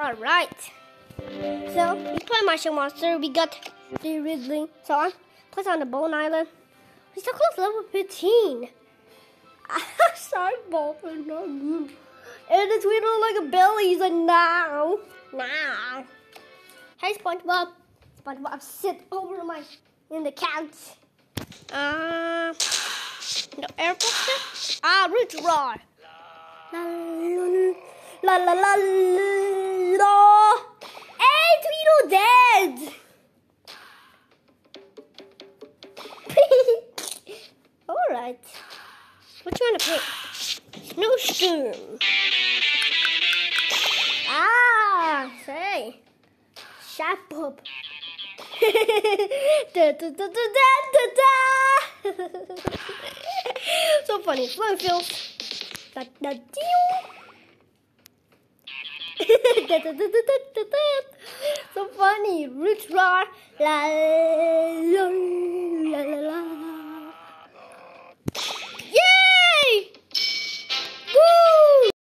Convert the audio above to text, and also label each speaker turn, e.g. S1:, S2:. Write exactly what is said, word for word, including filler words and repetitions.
S1: Alright. So, we play Martian Monster. We got the Ridley. So, on. Place on the Bone Island. We still close to level fifteen. Sorry, Bolton. And it's we don't like a belly. So now. Now. Hey, SpongeBob. SpongeBob, sit over my in the couch. Uh, the airport. Ah, Rich Roar. La la la la. Hey, Tweedle dead. All right. What you want to pick? Snowstorm. Ah, say. Shut up. da, da, da, da, da, da. So funny. Fun feels. Da, da, da, da, da, da, da, da. So funny. Rich Roar. La, la, la.